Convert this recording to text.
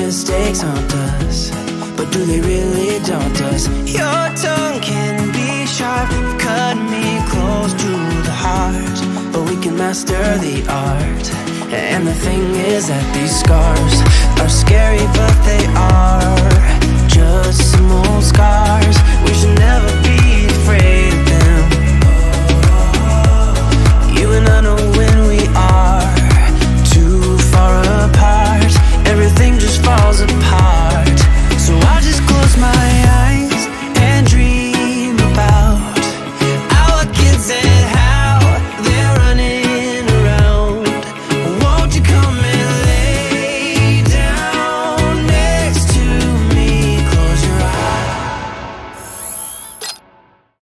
mistakes haunt us, but do they really daunt us? Your tongue can be sharp, cut me close to the heart, but we can master the art. And the thing is that these scars